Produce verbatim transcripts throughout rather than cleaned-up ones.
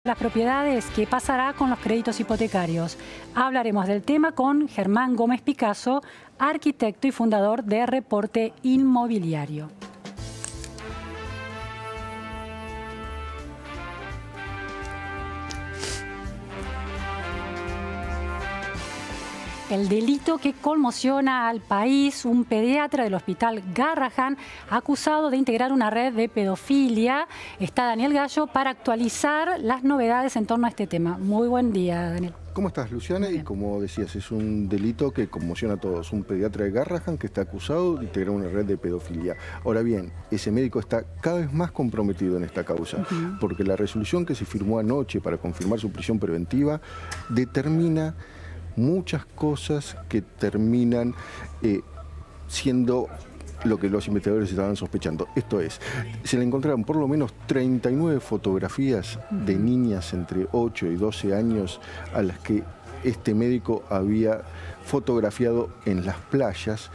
Las propiedades, ¿qué pasará con los créditos hipotecarios? Hablaremos del tema con Germán Gómez Picasso, arquitecto y fundador de Reporte Inmobiliario. El delito que conmociona al país: un pediatra del Hospital Garrahan acusado de integrar una red de pedofilia. Está Daniel Gallo para actualizar las novedades en torno a este tema. Muy buen día, Daniel. ¿Cómo estás, Luciana? Y como decías, es un delito que conmociona a todos. Un pediatra de Garrahan que está acusado de integrar una red de pedofilia. Ahora bien, ese médico está cada vez más comprometido en esta causa, uh-huh. porque la resolución que se firmó anoche para confirmar su prisión preventiva determina muchas cosas que terminan eh, siendo lo que los investigadores estaban sospechando. Esto es, se le encontraron por lo menos treinta y nueve fotografías de niñas entre ocho y doce años a las que este médico había fotografiado en las playas.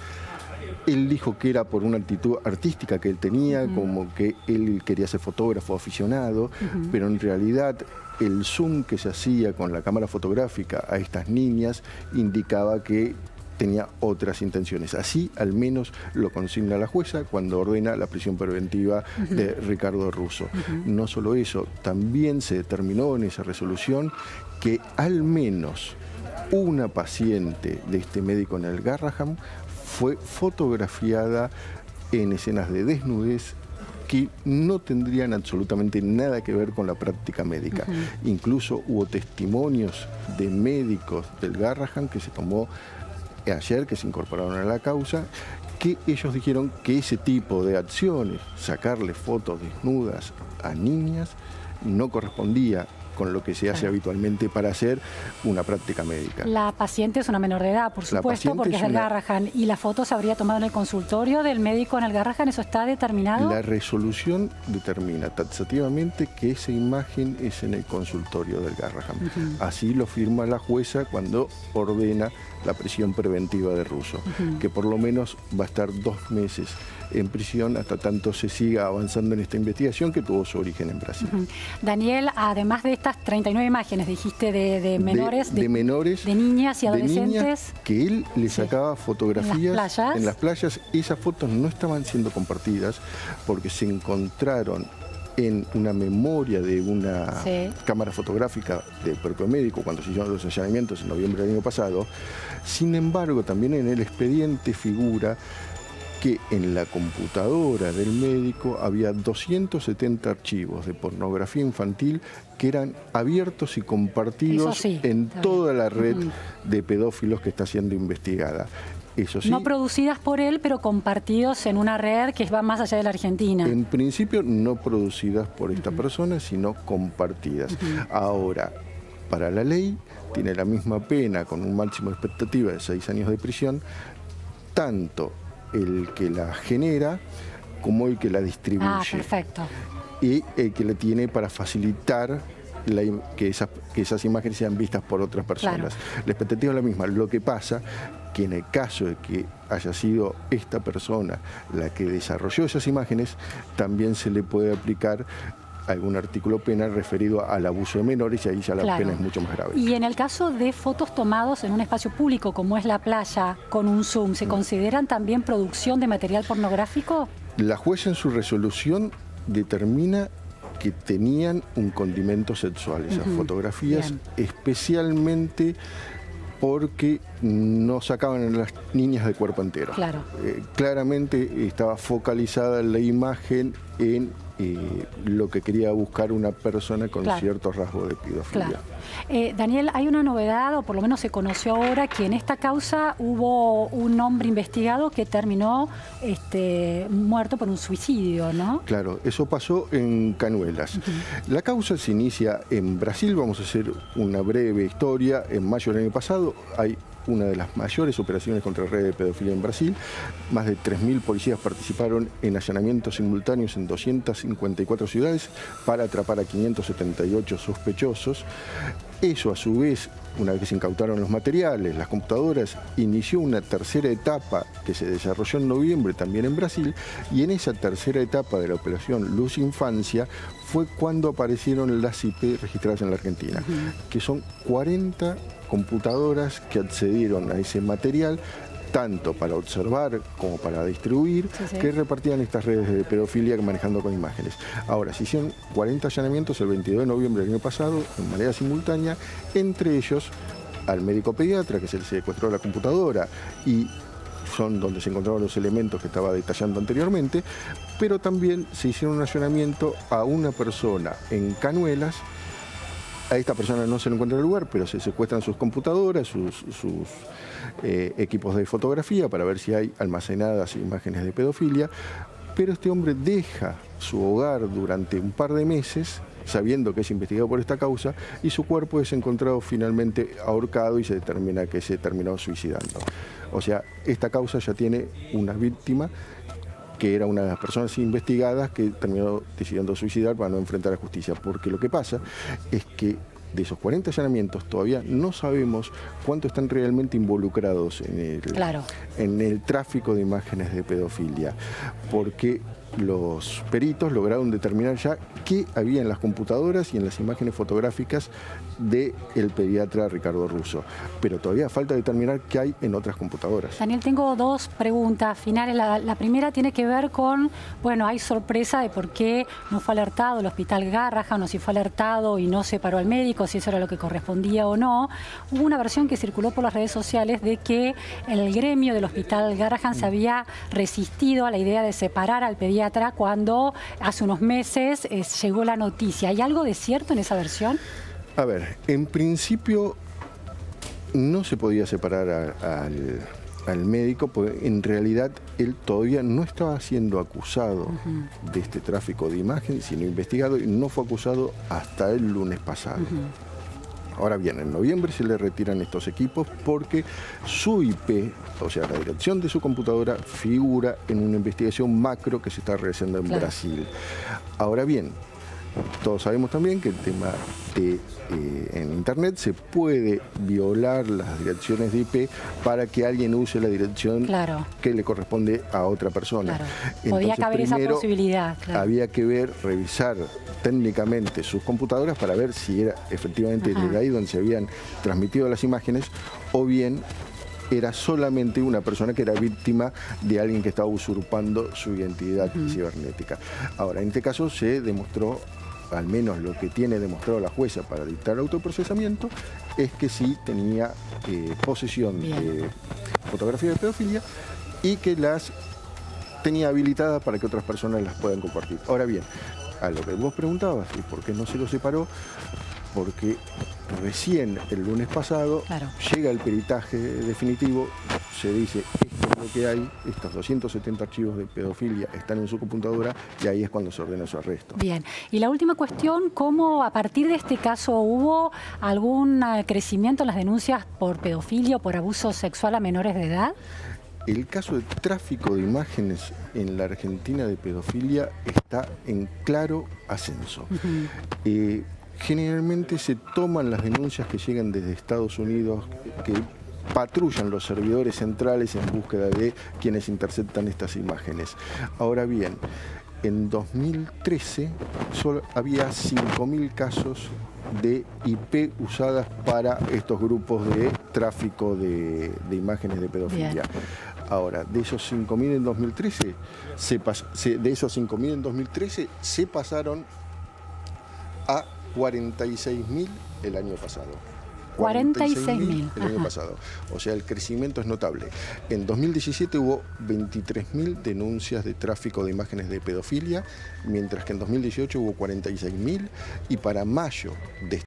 Él dijo que era por una actitud artística que él tenía, uh-huh. como que él quería ser fotógrafo aficionado, uh-huh. pero en realidad el zoom que se hacía con la cámara fotográfica a estas niñas indicaba que tenía otras intenciones. Así al menos lo consigna la jueza cuando ordena la prisión preventiva uh-huh. de Ricardo Russo. Uh-huh. No solo eso, también se determinó en esa resolución que al menos una paciente de este médico en el Garrahan fue fotografiada en escenas de desnudez que no tendrían absolutamente nada que ver con la práctica médica. Uh-huh. Incluso hubo testimonios de médicos del Garrahan que se tomó ayer, que se incorporaron a la causa, que ellos dijeron que ese tipo de acciones, sacarle fotos desnudas a niñas, no correspondía con lo que se hace claro. habitualmente para hacer una práctica médica. La paciente es una menor de edad, por supuesto, porque es del una... Garrahan. ¿Y la foto se habría tomado en el consultorio del médico en el Garrahan? ¿Eso está determinado? La resolución determina taxativamente que esa imagen es en el consultorio del Garrahan. Uh-huh. Así lo firma la jueza cuando ordena la prisión preventiva de Russo, uh-huh. que por lo menos va a estar dos meses en prisión hasta tanto se siga avanzando en esta investigación que tuvo su origen en Brasil. Uh-huh. Daniel, además de estas treinta y nueve imágenes, dijiste, de, de menores, de, de, de menores, de niñas y adolescentes, de niñas que él le sacaba sí. fotografías ¿En las playas? en las playas. Esas fotos no estaban siendo compartidas porque se encontraron en una memoria de una sí. cámara fotográfica del propio médico cuando se hicieron los allanamientos en noviembre del año pasado. Sin embargo, también en el expediente figura que en la computadora del médico había doscientos setenta archivos de pornografía infantil que eran abiertos y compartidos sí, en toda la red uh-huh. de pedófilos que está siendo investigada. Eso sí, no producidas por él, pero compartidos en una red que va más allá de la Argentina. En principio no producidas por esta uh-huh. persona, sino compartidas. Uh-huh. Ahora, para la ley, tiene la misma pena con un máximo de expectativa de seis años de prisión, tanto el que la genera como el que la distribuye. Ah, perfecto. Y el que la tiene para facilitar la, que, esas, que esas imágenes sean vistas por otras personas. Claro. La expectativa es la misma. Lo que pasa que en el caso de que haya sido esta persona la que desarrolló esas imágenes, también se le puede aplicar algún artículo penal referido al abuso de menores y ahí ya la claro. pena es mucho más grave. Y en el caso de fotos tomados en un espacio público como es la playa con un zoom, ¿se mm. consideran también producción de material pornográfico? La jueza en su resolución determina que tenían un condimento sexual esas uh-huh. fotografías, Bien. especialmente porque no sacaban a las niñas de cuerpo entero. Claro. Eh, claramente estaba focalizada la imagen en eh, lo que quería buscar una persona con claro. ciertos rasgos de pedofilia. Claro. Eh, Daniel, hay una novedad, o por lo menos se conoció ahora, que en esta causa hubo un hombre investigado que terminó este, muerto por un suicidio, ¿no? Claro, eso pasó en Canuelas. Uh-huh. La causa se inicia en Brasil, vamos a hacer una breve historia. En mayo del año pasado hay una de las mayores operaciones contra la red de pedofilia en Brasil. Más de tres mil policías participaron en allanamientos simultáneos en doscientas cincuenta y cuatro ciudades para atrapar a quinientos setenta y ocho sospechosos. Eso, a su vez, una vez que se incautaron los materiales, las computadoras, inició una tercera etapa que se desarrolló en noviembre también en Brasil, y en esa tercera etapa de la operación Luz Infancia fue cuando aparecieron las I P registradas en la Argentina, uh-huh. que son cuarenta computadoras que accedieron a ese material, tanto para observar como para distribuir, sí, sí. que repartían estas redes de pedofilia manejando con imágenes. Ahora, se hicieron cuarenta allanamientos el veintidós de noviembre del año pasado, de manera simultánea, entre ellos al médico pediatra que se le secuestró la computadora y son donde se encontraron los elementos que estaba detallando anteriormente, pero también se hicieron un allanamiento a una persona en Canuelas. A esta persona no se le encuentra en el lugar, pero se secuestran sus computadoras, sus, sus eh, equipos de fotografía para ver si hay almacenadas imágenes de pedofilia. Pero este hombre deja su hogar durante un par de meses, sabiendo que es investigado por esta causa, y su cuerpo es encontrado finalmente ahorcado y se determina que se terminó suicidando. O sea, esta causa ya tiene una víctima que era una de las personas investigadas que terminó decidiendo suicidar para no enfrentar a justicia. Porque lo que pasa es que de esos cuarenta allanamientos todavía no sabemos cuánto están realmente involucrados en el, claro. en el tráfico de imágenes de pedofilia. Porque los peritos lograron determinar ya qué había en las computadoras y en las imágenes fotográficas del pediatra Ricardo Russo. Pero todavía falta determinar qué hay en otras computadoras. Daniel, tengo dos preguntas finales. La, la primera tiene que ver con, bueno, hay sorpresa de por qué no fue alertado el hospital Garrahan, o si fue alertado y no se paró al médico, si eso era lo que correspondía o no. Hubo una versión que circuló por las redes sociales de que el gremio del hospital Garrahan se había resistido a la idea de separar al pediatra cuando hace unos meses eh, llegó la noticia. ¿Hay algo de cierto en esa versión? A ver, en principio no se podía separar a, al, al médico, porque en realidad él todavía no estaba siendo acusado uh-huh. de este tráfico de imagen, sino investigado, y no fue acusado hasta el lunes pasado. Uh-huh. Ahora bien, en noviembre se le retiran estos equipos porque su I P, o sea, la dirección de su computadora, figura en una investigación macro que se está realizando en claro. Brasil. Ahora bien, todos sabemos también que el tema de eh, en Internet se puede violar las direcciones de I P para que alguien use la dirección claro. que le corresponde a otra persona. Claro. Podía caber esa posibilidad. Claro. Había que ver, revisar técnicamente sus computadoras para ver si era efectivamente de ahí donde se habían transmitido las imágenes, o bien era solamente una persona que era víctima de alguien que estaba usurpando su identidad uh-huh. cibernética. Ahora, en este caso se demostró, al menos lo que tiene demostrado la jueza para dictar el autoprocesamiento, es que sí tenía eh, posesión Bien. de fotografía de pedofilia y que las tenía habilitadas para que otras personas las puedan compartir. Ahora bien, a lo que vos preguntabas, ¿y por qué no se lo separó? Porque recién el lunes pasado claro. llega el peritaje definitivo, se dice esto es lo que hay, estos doscientos setenta archivos de pedofilia están en su computadora, y ahí es cuando se ordena su arresto. Bien, y la última cuestión, ¿cómo a partir de este caso hubo algún crecimiento en las denuncias por pedofilia o por abuso sexual a menores de edad? El caso de tráfico de imágenes en la Argentina de pedofilia está en claro ascenso. Uh-huh. eh, Generalmente se toman las denuncias que llegan desde Estados Unidos, que patrullan los servidores centrales en búsqueda de quienes interceptan estas imágenes. Ahora bien, en dos mil trece solo había cinco mil casos de I P usadas para estos grupos de tráfico de, de imágenes de pedofilia. Bien. Ahora, de esos cinco mil en dos mil trece, se pas, se, de esos cinco mil en dos mil trece se pasaron a cuarenta y seis mil el año pasado. cuarenta y seis mil el año pasado. O sea, el crecimiento es notable. En dos mil diecisiete hubo veintitrés mil denuncias de tráfico de imágenes de pedofilia, mientras que en dos mil dieciocho hubo cuarenta y seis mil, y para mayo de